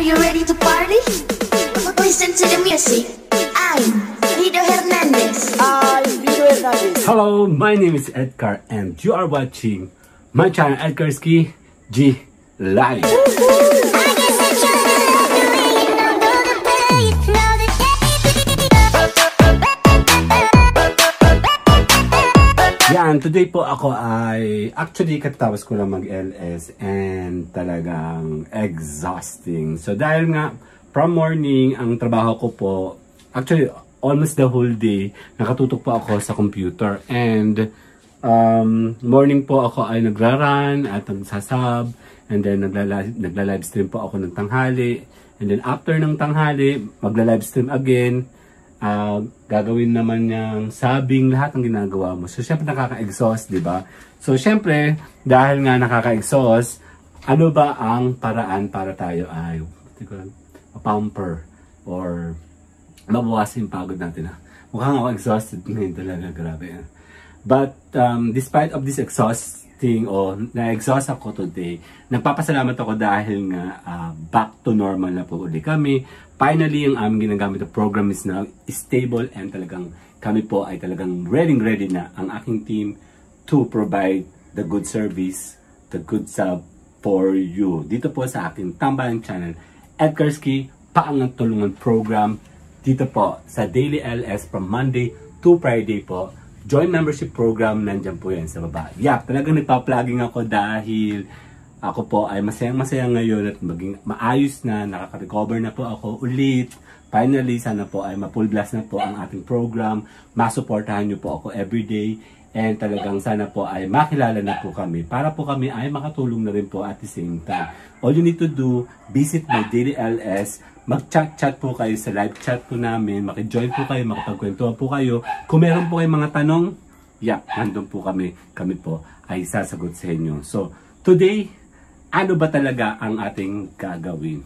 you ready to party? Listen to the music. I'm Hello, my name is Edgar and you are watching my channel Edgar's G Live. Yan, today po ako ay actually katapos ko lang mag-LS and talagang exhausting. So dahil nga from morning ang trabaho ko po, actually almost the whole day, nakatutok po ako sa computer. And morning po ako ay nagra-run at nagsasab. And then nagla-live stream po ako ng tanghali. And then after ng tanghali, magla-live stream again. Gagawin naman niyang sabing lahat ng ginagawa mo. So syempre nakaka-exhaust, di ba? So syempre, dahil nga nakaka-exhaust, ano ba ang paraan para tayo ay pamper or mabawasan yung pagod natin. Mukhang ako exhausted ngayon talaga, grabe. But despite of this exhausting o na-exhaust ako today, nagpapasalamat ako dahil nga back to normal na po uli kami. Finally, yung aming ginagamit na program is now stable and talagang kami po ay talagang ready na ang aking team to provide the good service, the good sub for you. Dito po sa aking tambalang channel, Edgar's Key Paangat Tulungan Program. Dito po sa Daily LS from Monday to Friday po. Join membership program, nandyan po yan sa baba. Yeah, talagang nagpa-plugging ako dahil ako po ay masayang-masaya ngayon at maging maayos na, nakaka-recover na po ako ulit. Finally, sana po ay ma-full blast na po ang ating program. Masuportahan nyo po ako everyday. And talagang sana po ay makilala na po kami para po kami ay makatulong na rin po at the same time. All you need to do, visit my Daily LS. Mag-chat po kayo sa live chat po namin. Maki-join po kayo, makapagkwentuhan po kayo. Kung meron po kayong mga tanong, yeah, nandun po kami. Kami po ay sasagot sa inyo. So, today, ano ba talaga ang ating gagawin?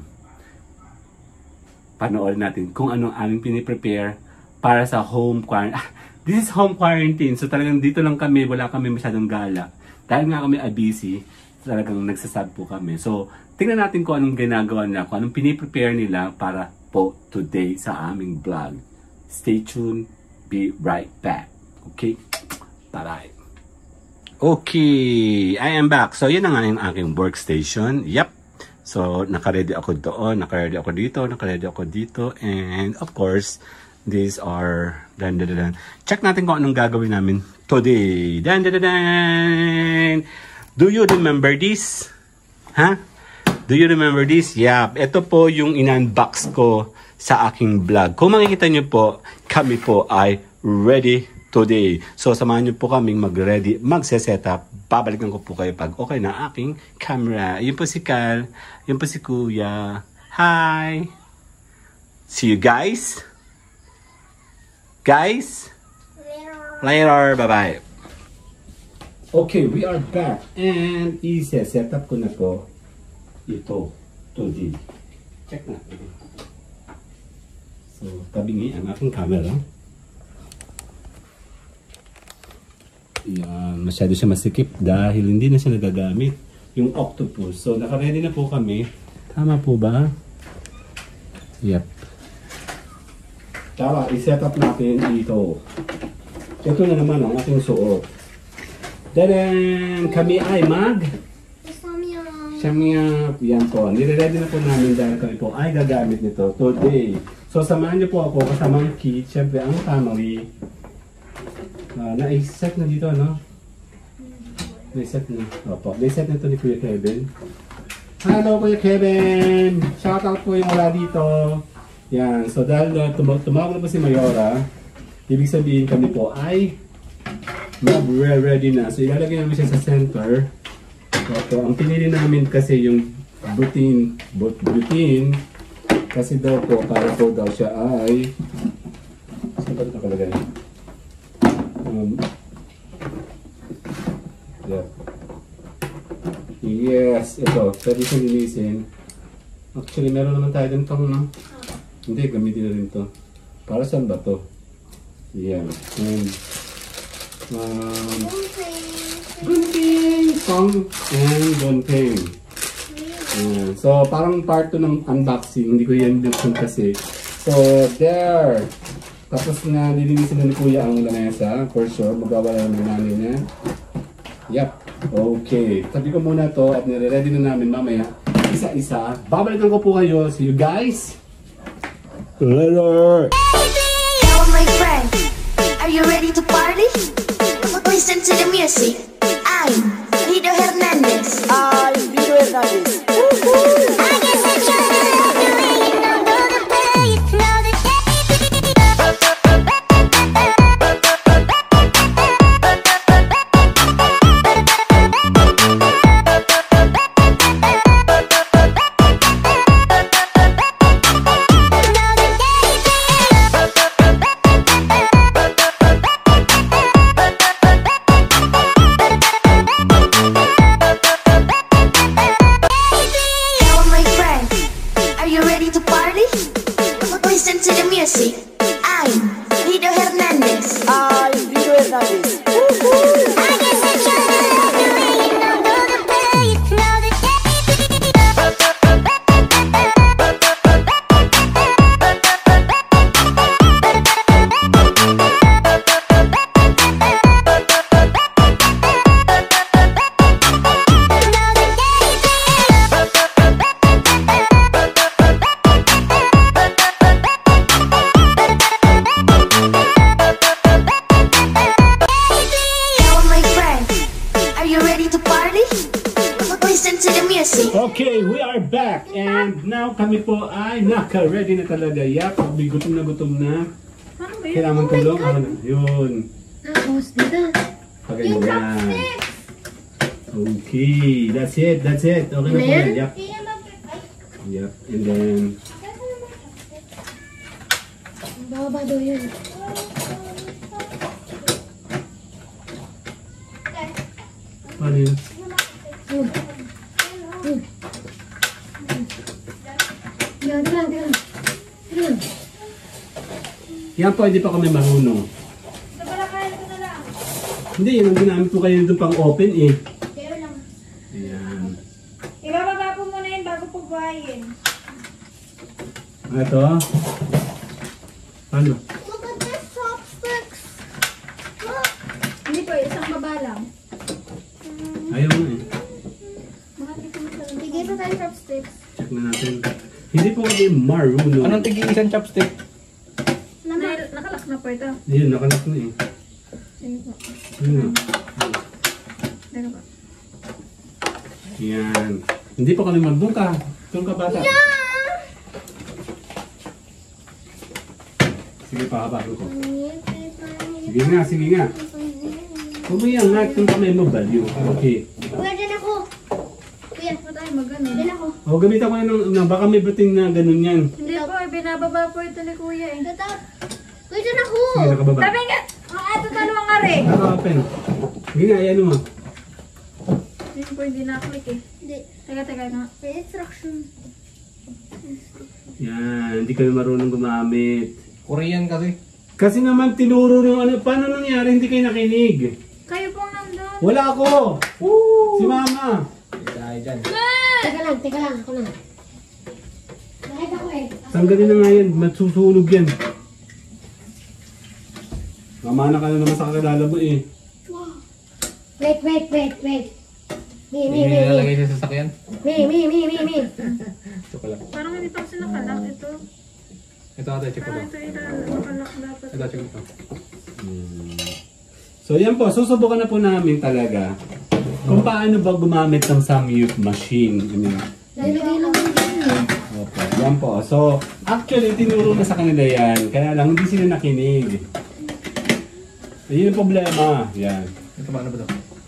Panoorin natin kung anong aming piniprepare para sa home quarantine. This is home quarantine. So talagang dito lang kami, wala kami masyadong gala. Dahil nga kami ay busy, talagang nagsasab po kami. So, tingnan natin kung anong ginagawa nila, kung anong piniprepare nila para po today sa aming vlog. Stay tuned. Be right back. Okay? Bye-bye. Okay, I am back. So, yun na nga yung aking workstation. Yep. So, naka-ready ako doon, naka-ready ako dito, naka-ready ako dito. And, of course, these are... Check natin kung anong gagawin namin today. Do you remember this? Huh? Do you remember this? Yeah. Ito po yung in-unbox ko sa aking vlog. Kung makikita nyo po, kami po ay ready today. So, samahan nyo po kaming mag-ready, magse-setup. Babalikan ko po kayo pag okay na aking camera. Yun po si Cal. Yun po si Kuya. Hi! See you guys! Guys! Later! Bye-bye! Okay, we are back. And i-setup ko na po ito today. Check natin. So, tabingi ang aking camera. Yan, masyado siya masikip dahil hindi na siya nagagamit yung octopus. So, naka-ready na po kami. Tama po ba? Yep. Tara, i-set up natin ito. Ito na naman ang ating suot. Then, kami ay Samgyupsal. Yan po. Nire-ready na po namin dahil kami po ay gagamit nito today. So, samahan niyo po ako kasamang kit. Siyempre, ang family. Na-set na dito, no? Na-set na. Opo. Na-set na ito ni Kuya Kevin. Hello, Kuya Kevin! Shoutout po yung wala dito. Yan. So, dahil tumawag na po si Mayora, ibig sabihin kami po ay mag-ready na. So, ilalagay namin siya sa center. Opo. Ang pinili namin kasi yung butane. Kasi daw po, para po daw siya ay... Saan ba ito nakalagay? Yeah. Yes, ito. Pwede siyang linisin. Actually, meron naman tayo din itong, no? Hindi, gamitin na rin ito. Para saan ba ito? Yan. Gunting! Song and gunting. Ayan. So, parang part 2 ng unboxing. Hindi ko yan binuksan kasi. So, there. Tapos na nilinisin na ni Kuya ang lamesa. For sure, magwawala ng namin niya. Yep. Okay. Tabi ko muna to at nire-ready na namin mamaya. Isa-isa. Babalikan ko po kayo. See you guys later. Hello, my friend. Are you ready to party? Listen to the music. I'm Lido Hernandez. Lido Hernandez. I guess I should have you laying under the bed. Now the listen to the music. I'm Lido Hernandez. Lido Hernandez. I guess I should have you laying under the bed. Now the listen to the music. Okay, we are back. And now kami po ay naka-ready na talaga. Yap, gutom na. Kailangan tulong. Yun. Tapos dito. Paganda. Okay, that's it. Okay na po yan. Yep. Yep, and then... Baba daw yun. Ano yun? Yan po, hindi pa kami marunong. Hindi, yun ang ginamit po kayo dito pang open eh. Ayan. Ibababa po muna yun bago po buhayin. Ito. Ano? Look at this chopsticks. Hindi po, isang baba lang. Ayaw na eh. Sige pa tayo chopsticks. Check na natin. Hindi po kami marunong. Anong tig-isang chopstick? Nakalak na po ito. Ayun, nakalak na eh. Sige po. Yun na. Dito po. Yan. Hindi pa kami doon ka bata. Sige pa, habakin ko. Sige nga. Huwag mo yan, kung kami mo baliw. Okay. Kuya, dyan ako. Kuya, Huwag tayo mag-ano. dyan ako. O, gamitan ko ng baka may bating na ganun yan. Hindi po, binababa po ito ni Kuya eh. Kuya, dyan ako. Sige, nakababa. Sabi nga! Ito dalawang nga rin. Naka-open. Sige nga, ayan mo. Hindi po, hindi na-click eh. Hindi. Teka nga. May instruction. Yan, hindi kami marunong gumamit. Korean kasi. Kasi naman tinuro nung ano, paano nangyari hindi kayo nakinig? Kayo pong nandun. Wala ako! Si Mama! Dahil dyan. Teka lang, ako na. Bakit ako eh? Tanggalin na nga yan, masusunog yan. Mamana ka na naman sa kakilala mo eh. Wait. Me. Nilalagay siya sa sasakyan. Me. Chocolate lang. Parang hindi pa kasi nakalak ito. Ito ate, check ko Parang to. ito nakalak dapat. Ito, check ko to. So yan po, susubukan na po namin talaga kung paano ba gumamit ng Samgyup machine. Lalagay lang yun. Opo, yan po. So, actually, tinuro na sa kanila yan. Kaya lang, hindi sila nakinig. Ayun yung problema. Yan. Ito paano ba to?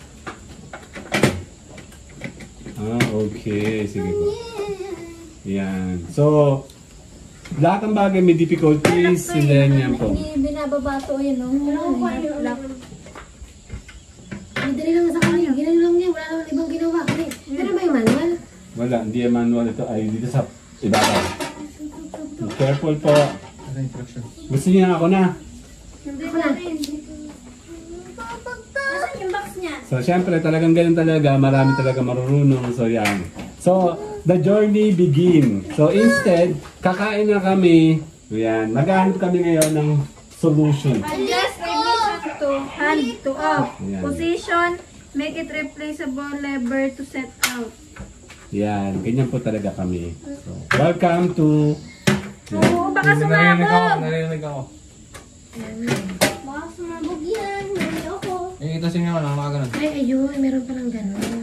Okay. Sige po. Yan. So, lahat ng bagay may difficulties. And then, yan po. Binababa to yun, no? Lock. Madali lang sa kanya. Ginano lang niya. Wala naman ibang ginawa. Pero may manual. Wala, hindi yung manual ito. Ay, dito sa ibabaw. Careful po. Ito instruction. Gusto niya ako na. Hindi na rin. Nasaan yung box niya? So, syempre, talagang ganun talaga. Marami talaga marurunong. So, yan. So, the journey begin. So instead, kakain na kami. Yan, maghahanap kami ngayon ng solution. Adjust ignition to hand to off. Ayan. Position, make it replaceable lever to set out. Yan, ganyan po talaga kami. So, welcome to... Oo, baka sumabog. Narinig ako. Baka sumabog yan. Narinig ako. Eh, ito sinyo lang, mga ganun. Ay, ayun. Meron pa ng gano'n.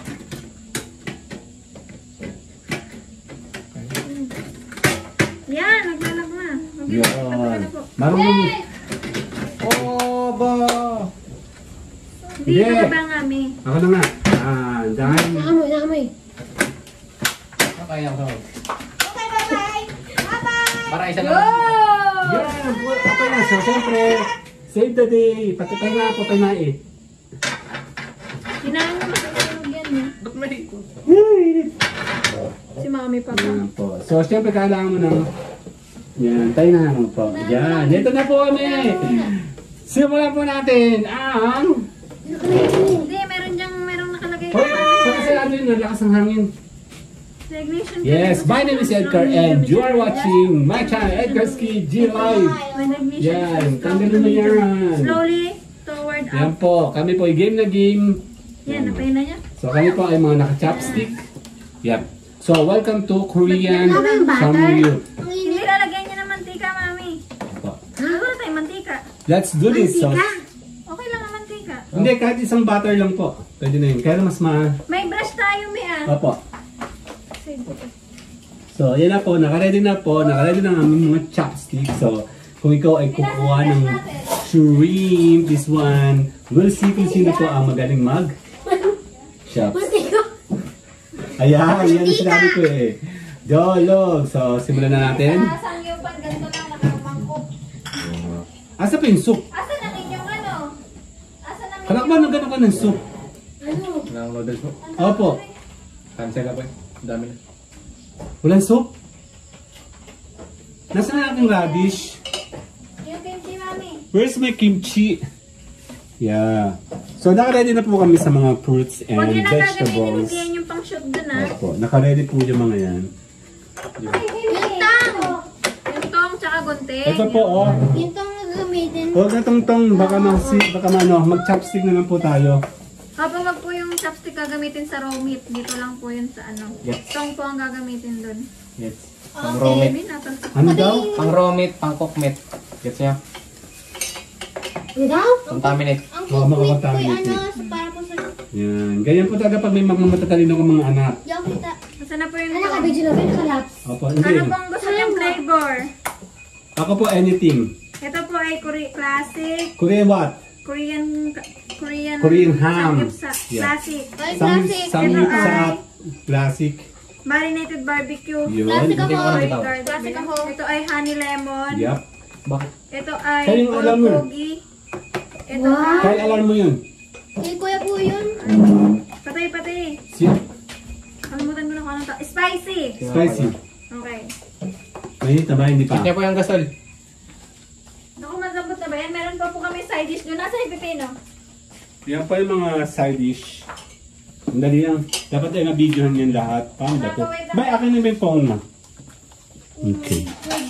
Yan, naglalag na. Yan. Marunong... Oh, ba! Dito Yeah. na ba kami? Ako na nga. Dahil... Nakamoy, nakamoy. Kaya ako. Okay, bye-bye. Bye-bye. Para isa lang. Yan, okay na. So, siyempre, save the day. Pati tayo nga po tayo na eh. Kinain mo matutulog yan eh. Ba't may... Si mami pa pa. Yan po. So, siyempre, kailangan mo ng... Yan, tayo na mo po. Yan, ito na po kami. Simulan po natin ang... Hindi, meron nakalagay Hoy, kasi ano yun, lakas ng hangin. sa ignition. Yes, my name is Edgar and you are watching my channel, Edgar's Kid G Live. When ignition Yan, first tanggalin mo yan. slowly toward Yan up. po, kami po ay game na game. Yan, napay na niya. So kami po ay mga naka-chopstick. Yep. So welcome to Korean Samgyupsal. Hindi lalagyan niya ng mantika, mami. Wala tayong mantika. Let's do this. So, Okay lang ang mantika. hindi, kahit isang butter lang po. Pwede na yun. Kaya mas May brush tayo, may Opo. So, yan na po. Nakaready na po. Nakaready na ang aming mga chopsticks. So, kung ikaw ay kukuha ng shrimp, this one, we'll see kung sino po ang magaling chops. Ayan, yan ang sinabi ko eh. Jolog. So, simulan na natin. Samgyupsal, ganito lang nakamangkok. Asa pa yung soup? Asa na inyong ano? Asa na Kalakman na gano'n ka ng soup. Walang noodles mo. Opo. Cancel na po eh. Ang dami na. Walang soup? Nasaan na aking radish? Yung kimchi, mami. Where's my kimchi? Yeah. So, naka-ready na po kami sa mga fruits Huwag and yun ang gagamitin, vegetables. hindi yan yung pang shoot dun ah. Opo. Naka-ready po yung mga yan. Yung tang! Yung tong tsaka gunting. Ito po, oh. Yung tong gagamitin. Huwag na tong baka mag-chopstick na lang po tayo. Habang wag po yung chopstick gagamitin sa raw meat. Dito lang po yun sa ano. Yes. Tong po ang gagamitin dun. Yes. Pang raw meat. Baby, natalsik. Ano daw? Pang raw meat, pang cook meat. Gets niya? Ano daw? Contaminate. Ang Oo, cookmeat ko makakontaminate. para po sa... Yan. Ganyan po talaga pag may matatalino kong mga anak. Diyan kita. Basta na po yung Ano ka, tong. video na ba? Nakalaps. Opo, Ano hindi. pong gusto niyong flavor? Ako po anything. Ito po ay classic. Korean what? Korean ham. Samgyupsal. Yeah. Classic. Ay, classic. Samgyupsal. Classic. Marinated barbecue. Yun. Classic ako. Hindi ko alam Oil ito. garlic. Classic ako. Ito ay honey lemon. Yup. Bakit? Ito ay Kaya yung alam mo. bulgogi. Ito Wow. ay Kaya alam mo yun. Kay kuya po yun. patay. Siya. Kalimutan ko na kung anong to. Spicy. Spicy. Okay. Mainit na ba? Hindi pa. Check niya po yung gasol. Naku, malambot na ba yan? Meron pa po kami side dish doon. Nasa yung pipino? Yan pa yung mga side dish. Ang dali lang. Dapat ay na-videohan yan lahat. Paano ba ito? Bay, akin na may phone na. Okay.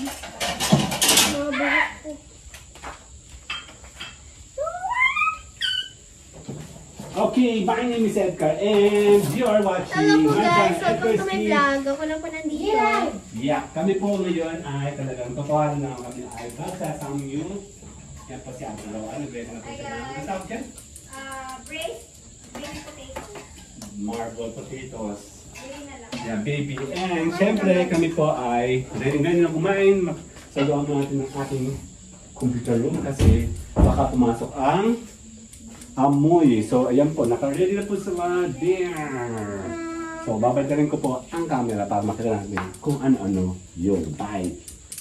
Okay, my name is Edgar and you are watching Hello po my guys. channel, Welcome to my Edgar's Kid. vlog. Ako lang po nandito. Yeah, kami po ngayon ay talagang kukuha na kami ay Samyu. Yan po si Ate Lawa. Nag-ready na po siya. Ang tawag dyan? Braised potato. Marble potatoes. Baby na lang. Yeah, baby. And syempre kami po ay ready na kumain. Saluhan natin ang ating computer room kasi baka pumasok ang amoy. So ayan po, naka-ready na po sa mga dinner. So babalik ko po ang camera para makita natin kung ano-ano yung bite.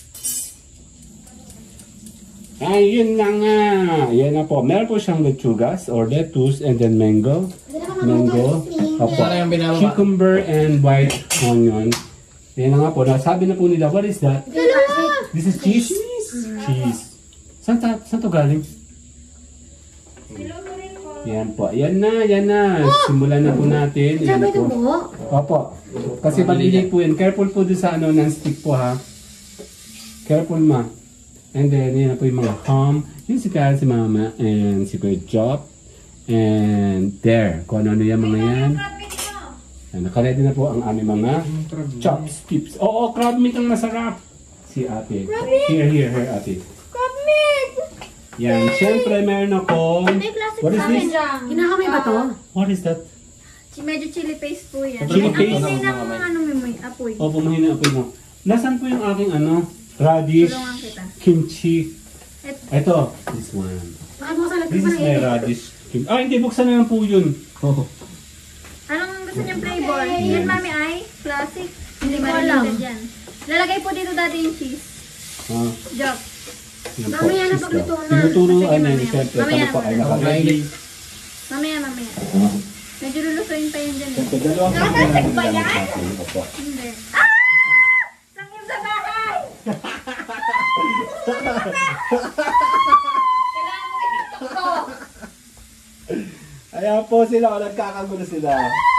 Ayun na nga. Ayan na po. Meron po siyang lechugas or lettuce and then mango. Opo. Sana yung binababa. Cucumber and white onion. Ayan na nga po. Nasabi na po nila, what is that? This is cheese? Cheese. Saan to galing? Niluto rin po. Yan po. Yan na. Simulan na po natin. Yan Sabi na ito po. po. Opo. Kasi malilig po yan. Careful po doon sa non-stick po ha. Careful ma. And then, yan na po yung mga ham. Yung si Kyle, si Mama, and si Kuya Job. And there. Kung ano yan mga yan. Yan, nakaready na po ang aming mga chopsticks. Oo, crab meat ang masarap. Si ate. Here, her ate. Crab meat! Yan, syempre meron akong... May plastic What is sa amin. this? Hinakamay ba to? What is that? Medyo chili paste po yan. Chili paste? Ang hinay ng ano may apoy. Opo, mahina apoy mo. Nasaan po yung aking radish, Tulungan kita. kimchi? Ito, this one. Baka mo sa This is my radish. Hindi, buksan na lang po yun. Anong gusto niyong flavor? Yan mami ay classic. Hindi ko alam. marinated yan. Lalagay po dito dati yung cheese. Job. Yan po, Mamaya na cheese pagluto daw. na. Tinuturo Sige, ano, mamaya. syempre, Mamaya kami po ay na. naka-ready. Mamaya. Medyo lulusoyin pa yan dyan eh. Syempre, dalawang Nakasasag ba yan? natin. Opo. Hindi. Sangyup sa bahay! Kailangan mo i-tiktok ko. Ayan po sila, nagkakagulo sila.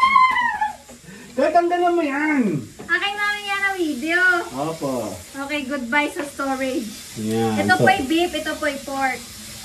Kaya tanggalan mo yan! Aking namin yan ang video. Opo. Okay, goodbye sa storage. Yan. Ito po ay beef, ito po ay pork.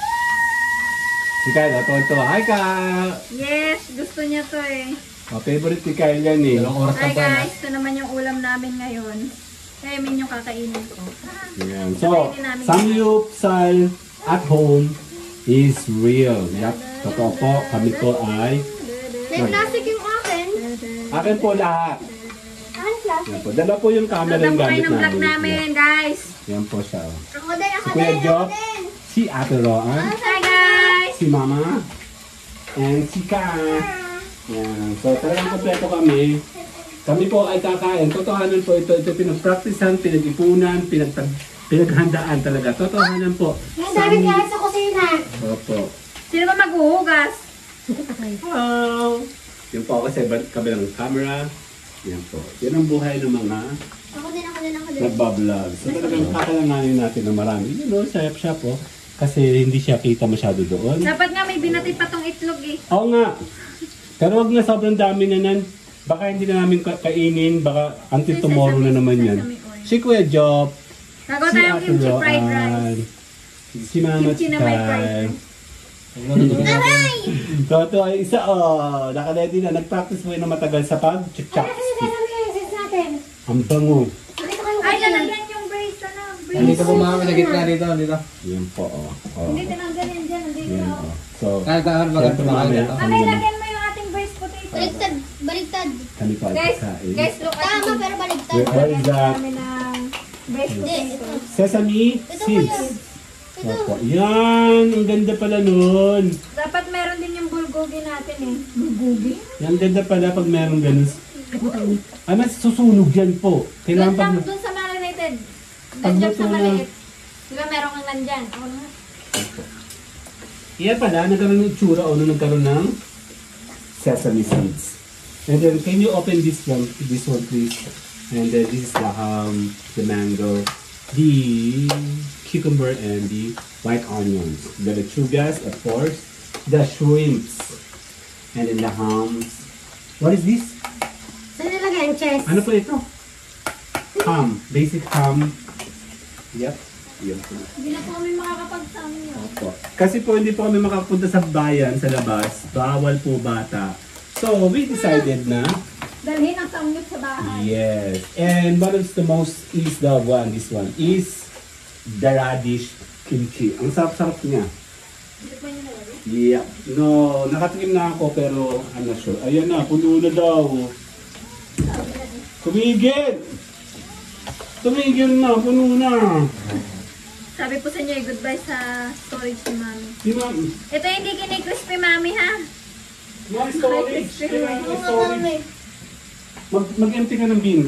Si Kyle, ito. Hi, Ka! Yes, gusto niya to eh. Favorite ni Kyle yan eh. Hi guys, ito naman yung ulam namin ngayon. Kaya min yung kakainin ko. Yan. So, Samgyupsal at home is real. Yup, totoo po. Kami po ay... May plastic yung akin. Akin po lahat. Akin plastic. Yan po. Dala po yung camera Ito yung po kayo gamit ng vlog namin. namin, guys. Yan po siya. Ako din, Si Kuya Job, si Ate Roan, Hi guys! si Mama, and si Ka. Yan. So, talagang kompleto kami. Kami po ay kakain. Totohanan po ito. Ito pinag-practicean, pinag-ipunan, pinaghandaan talaga. Totohanan po. Ang daming gamit sa kusina. Opo. Sino ba maghuhugas? Hello! Yan po ako sa kabilang camera. Yan po. Yan ang buhay ng mga Ako din. nagbablog. So talagang kakalanganin natin ng marami. You know, sayap siya po. Kasi hindi siya kita masyado doon. Dapat nga may binatid pa tong itlog eh. Oo nga. Pero wag na sobrang dami na nan. Baka hindi na namin kainin. Baka until tomorrow na naman yan. Si Kuya Job. Nagawa Si tayong Ate kimchi fried rice. Roan. Si Mama Kimchi na may fried Sky. So ito ay isa. Naka-ready na. Nag-practice mo na matagal sa pag-chop-chop. natin. Ang bango. Nakita ko yung Ay, kusina. lalagyan yung brace na. Dito po mga sa gitna dito. Yan po. Hindi tinanggal yan dyan. Nandito Yan ako. po. So, Kaya tahan ba syempre ganito mamaya mga Kami, kami naman. lagyan mo yung ating brace potato. Baliktad. Kami po ay Guys, kakain. guys, look at Tama, me. pero baliktad. Where is Lagyan that? namin ng brace potato. Sesame Ito po seeds. yun. Ito. Opo. Yan! Ang ganda pala nun. Dapat meron din yung bulgogi natin eh. Bulgogi? Ang ganda pala pag meron ganun. Ay, mas susunog yan po. Kailangan pag... Doon sa marinated. Pag Nandiyan sa luto na. maliit. Diba meron kang nandyan? Ako na. Yan pala, nagkaroon ng itsura o nung nagkaroon ng sesame seeds. And then, can you open this one please? And then, this is the ham, the mango, the cucumber, and the white onions. The lechugas, of course, the shrimps, and then the hams. What is this? Saan nilagay ang chest? Ano po ito? Ham. Basic ham. Yep. Yun po. Hindi na po kami makakapagsama yun. Opo. Kasi po hindi po kami makapunta sa bayan, sa labas. Bawal po bata. So, we decided na, Dalhin ang samgyup sa bahay. yes. And what is the most is the one, this one, is the radish kimchi. Ang sarap-sarap niya. Hindi po niyo nalagay? Yeah. No, nakatikim na ako pero I'm not sure. Ayan na, puno na daw. Tumigil! Tumigil na, puno na. Sabi po sa inyo, goodbye sa storage ni Mami. Di ba? Ito hindi kini-crispy Mami ha. Mga storage. Kailangan storage. Mag-empty ka ng bin.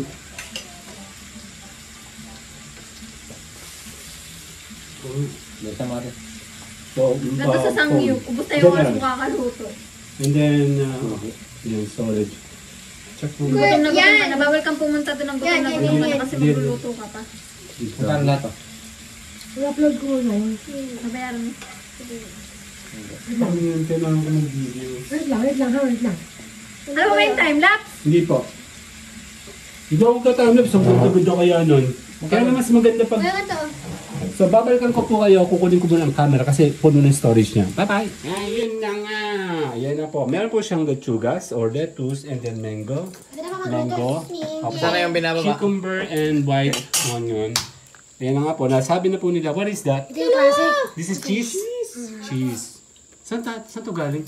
Basta mati. So, Ganto sa samgyup. Ubus tayo yung oras mo kakaluto. And then, yung storage. Check mo. Gutom na gutom Yan. ka na. Bawal kang pumunta doon ng gutom na Yan, gutom ka na yan. kasi magluluto ka pa. Saan na to? I-upload ko na yun. Nabayaran mo. Ano yun? Kailangan ko mag-video. Wait lang, wait lang. Ano ba yung time-lapse? Hindi po. Hindi ako ka-timelapse. Ang ganda-ganda kaya nun. Kaya na mas maganda pag... Wala to. So, babalikan ko po kayo. Kukunin ko muna ang camera kasi puno ng storage niya. Bye-bye! Ayun na nga! Ayan na po. Meron po siyang lechugas or lettuce and then mango. Pwede na ka Mango. magluto. Sana yung binababa. Cucumber and white onion. Ayan na nga po. Nasabi na po nila. What is that? Ito yung classic. This is cheese? Cheese. Saan to galing?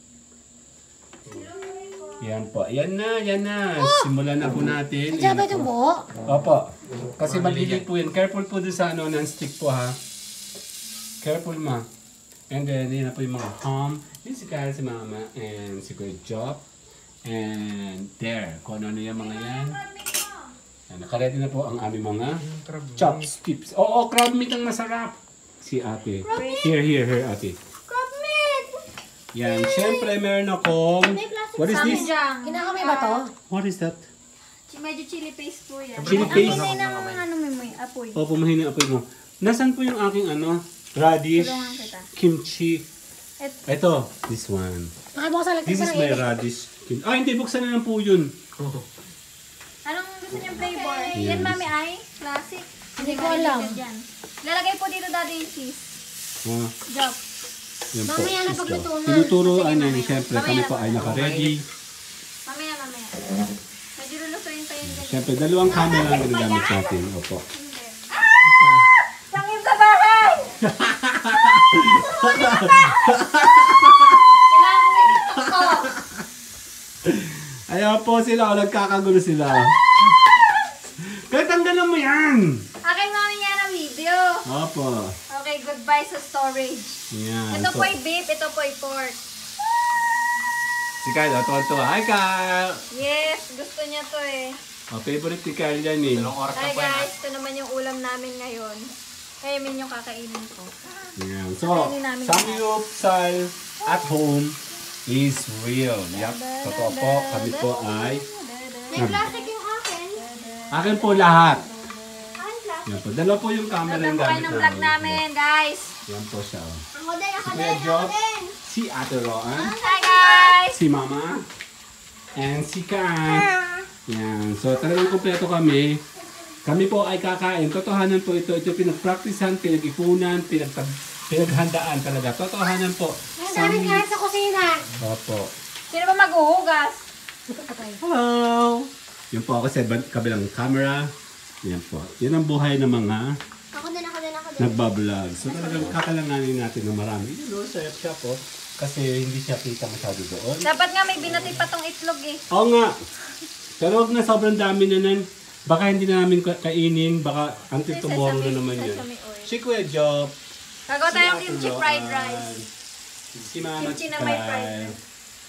Yan po. Yan na. Simulan na po natin. Nandiyan ba itong buo? Opo. Kasi maliliit po yan. Careful po doon sa non-stick po ha. Careful ma. And then, yun na po yung mga ham. Yun si Kyle, si Mama, and si Kuya Job. And there. Kung ano yung mga yan. Yan, nakaredy na po ang aming mga chopsticks. Oo, crab meat ang masarap. Si ate. Here, ate. Crab meat! Yan. Siyempre, meron akong... What is this? Samgyang. Kinakamay ba to? What is that? Medyo chili paste po yan. Chili paste? Ang hinay ng ano mo apoy. Opo, mahina apoy mo. Nasaan po yung aking radish, Tulungan kita. kimchi. Ito, this one. Pakibuksan lang This is my radish. Hindi, buksan na lang po yun. Anong gusto niyong flavor? Yes. Yan, mami, ay classic. Hindi ko alam. Dyan. Lalagay po dito dati yung cheese. Job. Yan po. Mamaya na pagluto na. Tinuturoan na yun. Siyempre, kami po ay naka-ready. Mamaya. Medyo lulutuin pa yun dyan. Siyempre, dalawang camera ang ginagamit natin. Opo. Sangin sa bahay! Kailangan ko ito ko. Ayaw po sila. Nagkakagulo sila. Kaya tanggalan mo yan! Aking mami yan ang video. Opo. Okay, goodbye sa storage. Yan. Ito po ay beef, ito po ay pork. Si Kyle, ito. Hi, Kyle! Yes, gusto niya to eh. Favorite ni Kyle yan eh. Hi guys, ito naman yung ulam namin ngayon. Kaya yun yung kakainin ko. Yan. So, Samgyupsal at home is real. Yup. Totoo po. Kami po ay... May plastic yung akin. Akin po lahat. Yan po. Dalawa po yung camera Ganda yung po kayo gamit ng vlog namin, guys. Yan po siya. Ako din, Si Kuya Job, si Ate Roan, Hi guys! si Mama, and si Kat. Yan. So, talagang kumpleto kami. Kami po ay kakain. Totohanan po ito. Ito pinag-practicean, pinag-ipunan, pinaghandaan talaga. Totohanan po. Ang daming kahit sa kusina. Opo. Sino ba maghuhugas? Hello! Yan po ako sa kabilang camera. Yan po. Yan ang buhay ng mga Ako din. nagbablog. So talagang kakalanganin natin ng marami. Yun o, sarap siya po. Kasi hindi siya kita masyado doon. Dapat nga may binati pa tong itlog eh. Oo nga. Pero huwag na sobrang dami na nun. Baka hindi na namin kainin. Baka until May tomorrow na sesame- naman yun. sesame oil. Si Kuya Job. Gagawa tayong si Ate kimchi Roan, fried rice. Si Mama Kimchi na may fried Sky. rice.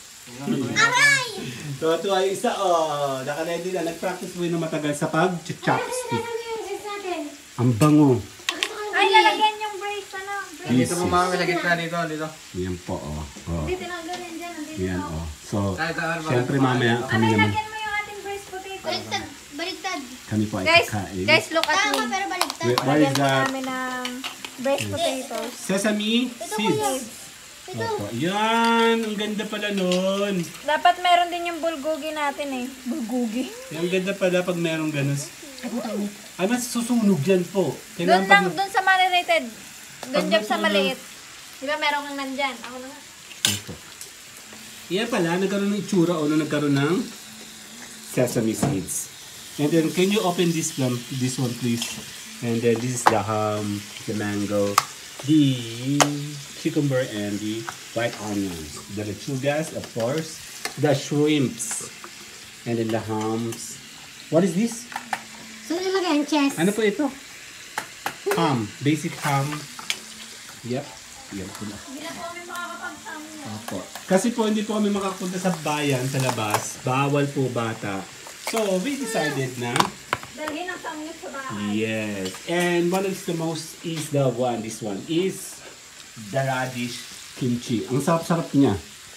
Aray! So ito ay isa naka-ready na. Nag-practice po yun ng matagal sa pag-chopstick. Sinasabi yung sis natin. Ang bango. Ay, lalagyan yung brace ano. Brace. Dito po mami sa gitna dito. Yan po Hindi tinanggal yan dyan. Nandito Yan to. So, Kahit ano ba? syempre mamaya kami Ay, naman. lagyan mo yung ating brace potato. Baliktad. Kami po ay Guys, kakain. guys, look at Tama me. pero baliktad. What is Lagyan po that? namin ng brace potatoes. Sesame seeds. Opo. Yan, ang ganda pala nun. Dapat meron din yung bulgogi natin eh. Bulgogi? Ang ganda pala pag merong ganun. Ay, mas susunog dyan po. Doon lang, pag- doon sa marinated. Doon Pag dyan sa natunaw- maliit. Di ba meron kang nandyan? Ako na nga. Ito. Yan pala, nagkaroon ng itsura o nung nagkaroon ng sesame seeds. And then, can you open this one please? And then, this is the ham, the mango, the cucumber, and the white onions. The lechugas, of course. The shrimps. And then the hams. What is this? So, nilagay ang chest. Ano po ito? Ham. Basic ham. Yep. Yan po na. Hindi na po kami makakapagsama niya. Opo. Kasi po hindi po kami makapunta sa bayan, sa labas. Bawal po bata. So, we decided na, Dalhin ang samgyup sa bahay. yes. And one of the most is this one is the radish kimchi. Ang sarap-sarap niya.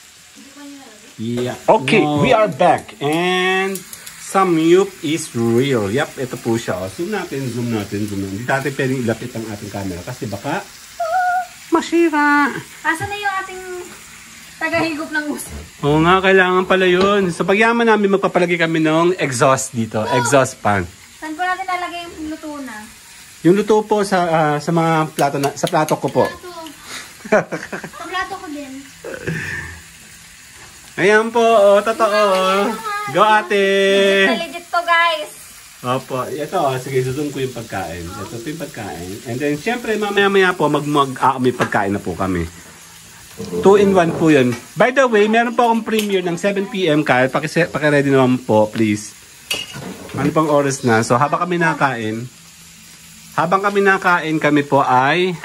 Yeah. Okay, we are back. And samgyup is real. Yep, ito po siya. Zoom natin. Hindi natin pwedeng ilapit ang ating camera kasi baka nasira. Asa na yung ating tagahigop ng uso? Oo nga, kailangan pala yun. Sa pagyaman namin, magpapalagay kami ng exhaust dito. Exhaust fan. Saan po natin nalagay yung luto na? Yung luto po sa mga plato sa plato ko po. Paglato ko din. Ayan po, oh, totoo. Go ate. Legit to guys. Opo, ito, sige, susun ko yung pagkain. Ito po yung pagkain. And then, syempre, mamaya-maya po, may pagkain na po kami. 2-in-1 po yun. By the way, meron po akong premiere ng 7 PM, Kyle. Paki-ready naman po, please. Ano pang oras na? So, habang kami nakain, kami po ay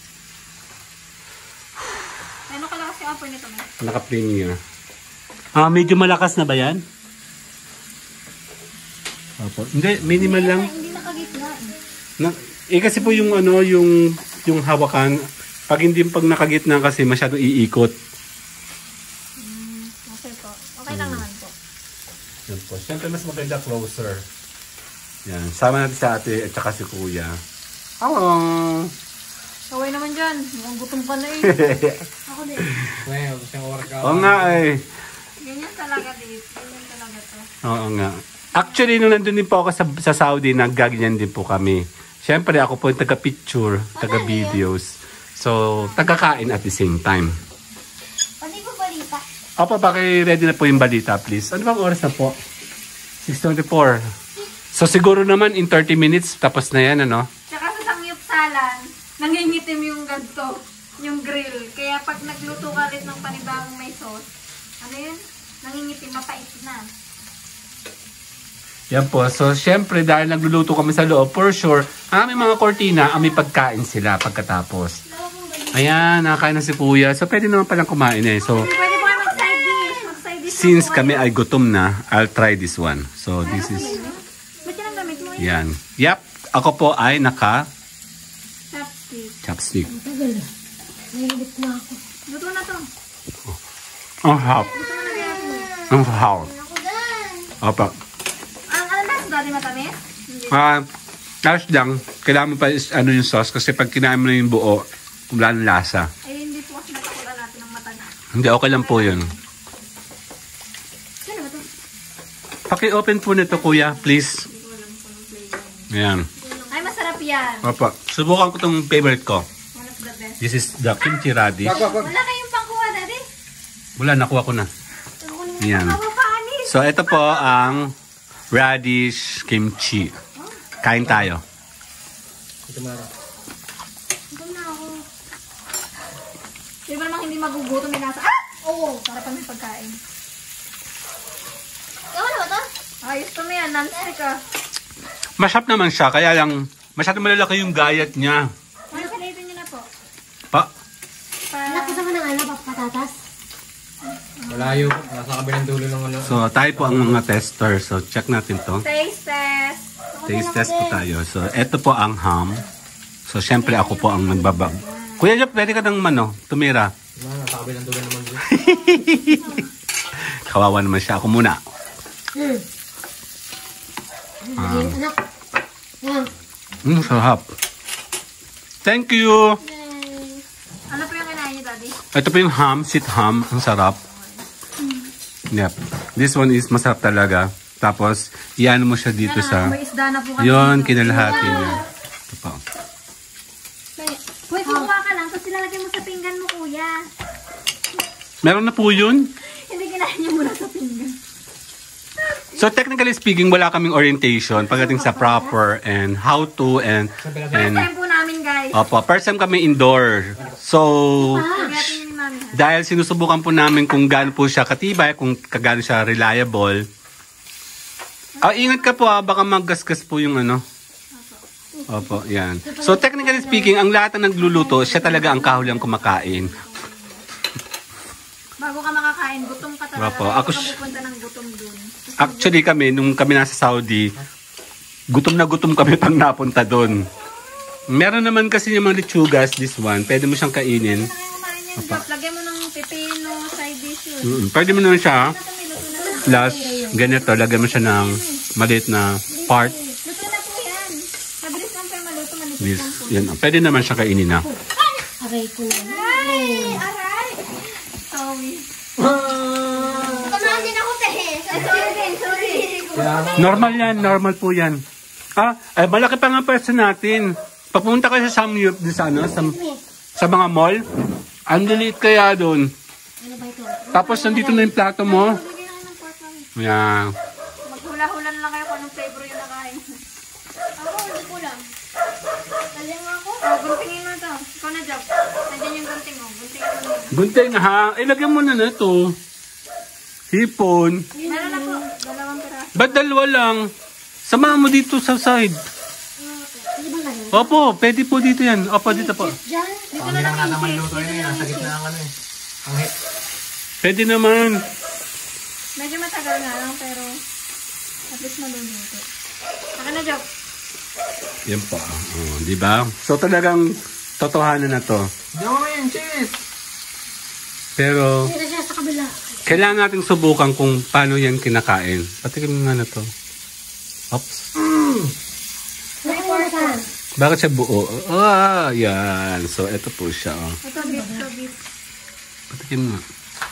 Ano kalakas yung apoy nito, man? naka-premiere. Medyo malakas na ba yan? Opo. Hindi, minimal lang. Hindi nakagitna. Kasi po yung ano, yung hawakan, pag nakagitna kasi masyadong iikot. Okay po. Okay lang naman po. Yan po. Siyempre mas maganda closer. Yan. Sama natin sa ate at saka si kuya. Hello! Kaway naman dyan. Mukhang gutom pa na eh. Ako din. Well, gusto yung workout. Oo nga eh. Ganyan talaga dito. Ganyan talaga to. Oo nga. Actually, nung nandun din po ako sa Saudi, naggaganyan din po kami. Siyempre, ako po yung taga-picture, taga-videos. So, taga-kain at the same time. Pati ko balita. Opo, paki-ready na po yung balita, please. Ano bang oras na po? 6:24. So, siguro naman in 30 minutes, tapos na yan, ano? Tsaka sa Samgyupsalan, nangingitim yung ganto, yung grill. Kaya pag nagluto ka ulit ng panibagong may sauce, ano yun? Nangingitim, mapait na. Yan po. So, syempre, dahil nagluluto kami sa loob, for sure, aming mga kortina, may pagkain sila pagkatapos. Ayan, nakakain na si kuya. So, pwede naman palang kumain eh. So, Pwede po kayo mag-side dish. Mag-side dish since na po kami ay gutom na, I'll try this one. So, this is, Ba't yan ang gamit mo? yan. Yep, ako po ay Chopstick. chopstick. Nailit na ako. Luto na to. Ang hap. Luto na yan. Ang hap. Ako din. Opa. Ang last dati matamis? Hindi. Tapos lang, kailangan mo pa ano yung sauce kasi pag kinain mo na yung buo, wala ng lasa. Ay, hindi po kasi natakulan natin ng mata na. Hindi, okay lang po yun. Ano ba to? Paki-open po nito, kuya, please. Ayan. Ay, masarap yan. Opa. Subukan ko itong favorite ko. One of the best. This is the kimchi radish. Wala kayong pangkuha, daddy? Wala, nakuha ko na. Ayan. Mapapaanis. So, ito po ang radish kimchi. Kain tayo. Ito mara. Gutom na ako. Di ba namang hindi magugutom yung nasa... Ah! Oo! Para pang may pagkain. Ewan na ba to? Ayos to na yan. Non-stick ah. Masarap naman siya, kaya lang masyadong malalaki yung gayat niya. Ano pilitin nyo na po? Nakisa mo ng ano, patatas? Malayo. Nasa kabilang dulo ng ano. So, tayo po ang mga tester. So, check natin to. Taste test. Taste test po tayo. So, ito po ang ham. So, syempre ako po ang nagbabag. Kuya Jeff, pwede ka ng tumira. Nasa kabilang dulo naman dito. Kawawa naman siya. Ako muna. Anak. Yan. Sarap. Thank you. Ano po yung kinain nyo, daddy? Ito po yung ham, sweet ham. Ang sarap. Yep. This one is masarap talaga. Tapos, iyan mo siya dito sa... May isda na po kami. Yun, kinalahati niya. Ito po. Uy, kukuha ka lang. Tapos ilalagay mo sa pinggan mo, kuya. Meron na po yun. Hindi kinain niyo muna sa pinggan. So, technically speaking, wala kaming orientation pagdating sa proper and how to and First time po namin, guys. opo, first time kami indoor. So, Pagdating ni mami, ha? dahil sinusubukan po namin kung gaano po siya katibay, kung gaano siya reliable. Ingat ka po baka maggasgas po yung ano. Opo, yan. So, technically speaking, ang lahat ng nagluluto, siya talaga ang kahulang kumakain. Bago ka makakain, gutom ka talaga. Opo, Bago ako ka pupunta ng gutom dun. Actually kami, nung kami nasa Saudi, gutom na gutom kami pang napunta doon. Meron naman kasi yung mga lechugas, this one, pwede mo siyang kainin. Ano kayong kumain yan, Jop? Lagyan mo ng pepino, side dish yun. Pwede mo naman siya, Ito may luto na lang. plus, ganito, lagyan mo siya ng maliit na part. Luto na po yan. Mabilis lang pero maluto, manipis This, lang po. yan, pwede naman siya kainin na. Aray ko na. Aray! Sorry. Kumain din ako, tehe. Sorry. Normal yan, normal po yan. Malaki pa nga pwesto natin. Papunta kayo sa Samgyup, sa mga mall. Ang liit kaya doon. Ano ba ito? Tapos nandito na yung plato mo. Yan. Maghula-hulan lang kayo kung anong flavor yung nakain. Ako, hindi ko lang. Galing ako. Guntingin mo ito. Ikaw na, Job. Nandiyan yung gunting mo. Guntingin mo. Gunting ha. Ilagyan mo na ito. Hipon. Meron na po. 2 piraso. Ba't 2 lang? Samahan mo dito sa side. Hindi ba galing? Opo, pwede po dito yan. Opo, dito po. Diyan. Kami lang naman luto yun eh. Nasa gitna ang ano eh. Ang hit. Pwede naman. Medyo matagal nga lang, pero at least maluluto. Saka na, Job. Yan po. Di ba? So talagang totohanan na to. Diyan mo yun, cheese! Pero Hindi na siya sa kabila. kailangan nating subukan kung paano yan kinakain. Patikim nga na to. Oops. May porta. Bakit siya buo? Yan. So, ito po siya. Ito, beef. Patikim nga.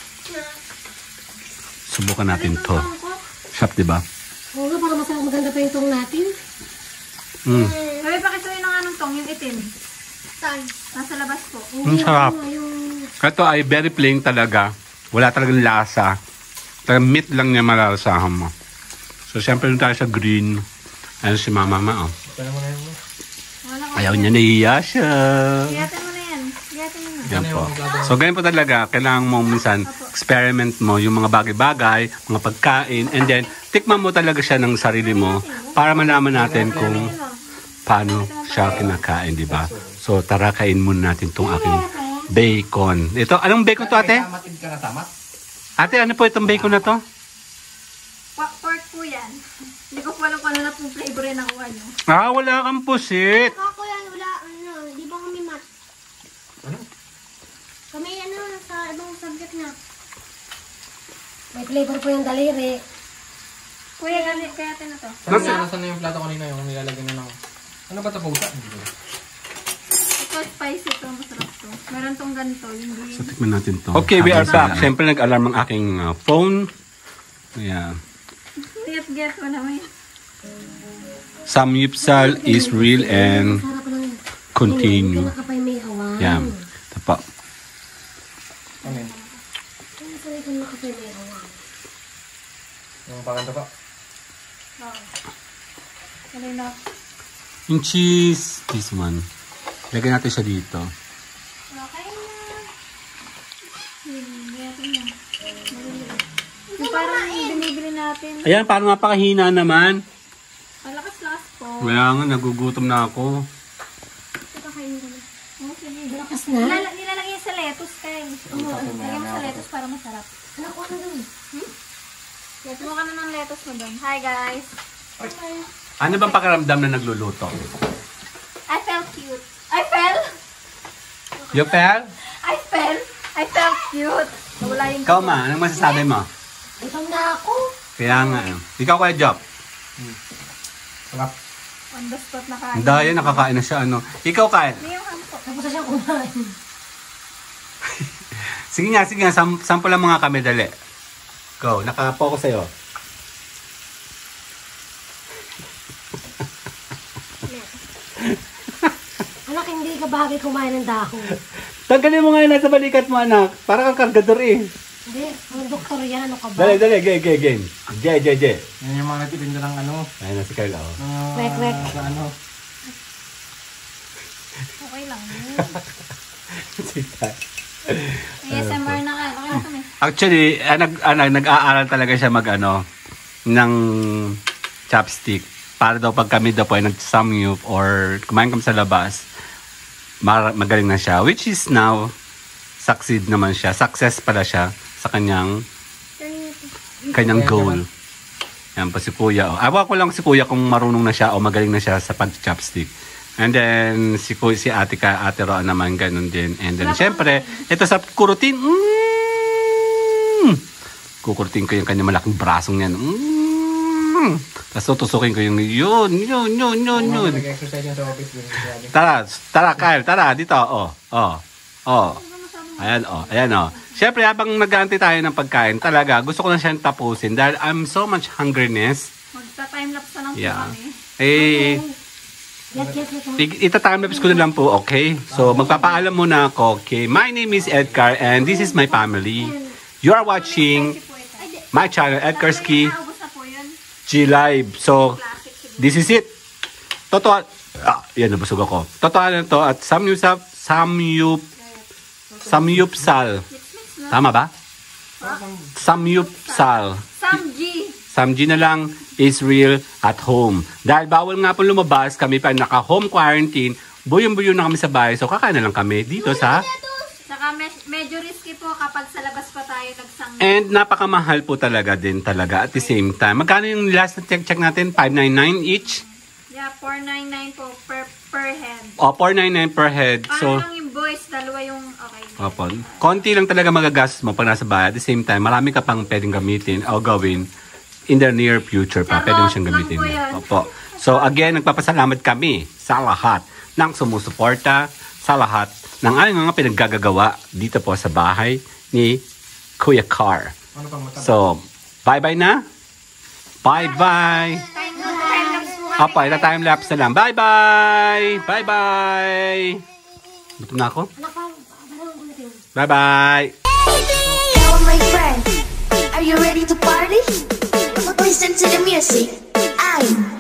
Subukan natin to. Shop, di ba? Oo nga, para masarap maganda pa yung tong natin. Kaya pakisuin na nga ng tong, yung itim. Saan? Nasa labas po. Ang sarap. Ito ay very plain talaga. Wala talagang lasa. Talagang meat lang niya malalasahan mo. So, siyempre tayo sa green. Ayun si Mama. Kaya mo na yun. Wala ko. Ayaw niya, nahiya siya. Giyatin mo na yan. Giyatin mo na. Yan po. So, ganyan po talaga. Kailangan mo minsan experiment mo yung mga bagay-bagay, mga pagkain, and then tikman mo talaga siya ng sarili mo para malaman natin kung paano siya kinakain, di ba? So, tara kain muna natin itong aking bacon. Ito, anong bacon to, ate? Tamatid ka na tamat? Ate, ano po itong bacon na to? Pork po yan. Hindi ko pa alam kung ano na pong flavor yung nakuha nyo. Wala kang pusit. Ako yan, wala, di ba kami mat? Ano? Kami, sa ibang subject na. May flavor po yung daliri. Kuya, galit kaya na to. Nasaan na yung plato kanina yung nilalagyan na ng... Ano ba ito pusa? Ito, spicy to. Masarap to. Meron tong ganito. Hindi. So, tikman natin to. Okay, we are back. Siyempre, nag-alarm ang aking phone. Ayan. Get mo naman. Samgyupsal is real and Sarap lang. continue. Pinakapay may awan. Yan. Ito po. Ano yun? Sanay ko nakapay may awan. Yung pakanta pa? Kanina. Yung cheese, this one. Lagyan natin siya dito. Okay na. Giyatin mo. Yung parang binibili natin. Ayan, parang napakahina naman. Malakas-lakas po. Kaya nga, nagugutom na ako. Ito kain ko na. Oh, sige. Lakas na. Nilalagyan sa lettuce kayo. Lagyan mo sa lettuce para masarap. Ano ko ano dun? Yes, mo ka na ng lettuce mo doon. Hi guys. Ano bang pakiramdam na nagluluto? I felt cute. I felt cute. Wala yung Ikaw ma, anong masasabi mo? Ito na ako. Kaya nga, ikaw kaya Job. Sarap. on the spot na kain. Ang daya, nakakain na siya. Ikaw kain. Hindi yung hampo. Tapos na siyang kumain. Sige nga, sample lang mga kami, dali. Go, nakapokus sa'yo. Anak, hindi ka bagay kumain ng dahon. Tanggalin mo nga yun sa balikat mo, anak. Para kang kargador eh. Hindi, ang doktor yan, ano ka ba? Dali, game. J. Yan yung mga natitinda ng ano. Ayun na si Carla. Wek. Sa ano. Okay lang. Sita. ASMR na ka. Okay na kami. Actually, nag-aaral talaga siya ng chopstick. Para daw pag kami daw po ay nag-samgyup or kumain kami sa labas, magaling na siya. Which is now, succeed naman siya. Success pala siya sa kanyang goal. Yan pa si Kuya. Awa ko lang si Kuya kung marunong na siya o magaling na siya sa pag-chopstick. And then, si Ate Roa naman, ganun din. And then, syempre, ito sa kurutin. Kukurutin ko yung kanyang malaking brasong yan. Tapos tutusukin ko yung yun. Nag-exercise yan sa office. Tara, Kyle, tara, dito. Oh. Ayan, oh. Ayan, oh. Siyempre, habang nag-aantay tayo ng pagkain, talaga, gusto ko na siyang tapusin dahil I'm so much hungriness. Magta-timelapse na lang po Yeah. kami. Eh, ita-timelapse ko na lang po, okay? So, magpapaalam muna ako, okay? My name is Edgar and this is my family. You are watching my channel, Edgarski Naubos na po yun. G Live. So, this is it. Totoo. Yan, nabusog ako. Totoo na to at Samgyupsal. Tama ba? Samgyupsal. Samji na lang is real at home. Dahil bawal nga po lumabas, kami pa naka-home quarantine, buyong-buyo na kami sa bahay. So, kakain na lang kami dito sa... Saka medyo risky po kapag sa labas pa tayo nagsangga. And napakamahal po talaga din talaga at the same time. Magkano yung last na check natin? 599 each? Yeah, 499 po per head. O, 499 per head. So, Lang yung boys, dalawa yung okay. opo. Konti lang talaga magagastos mo pag nasa bahay. At the same time, marami ka pang pwedeng gamitin o gawin in the near future pa. Pwede mo siyang gamitin. Opo. So, again, nagpapasalamat kami sa lahat ng sumusuporta, sa lahat ng aming mga pinaggagawa dito po sa bahay ni Kuya Car. So, bye-bye na. Bye-bye. Apa, ita-timelapse na lang. Bye-bye. Bye-bye. Gutom na ako. Bye-bye. Hello, my friend. Are you ready to party? Listen to the music. I'm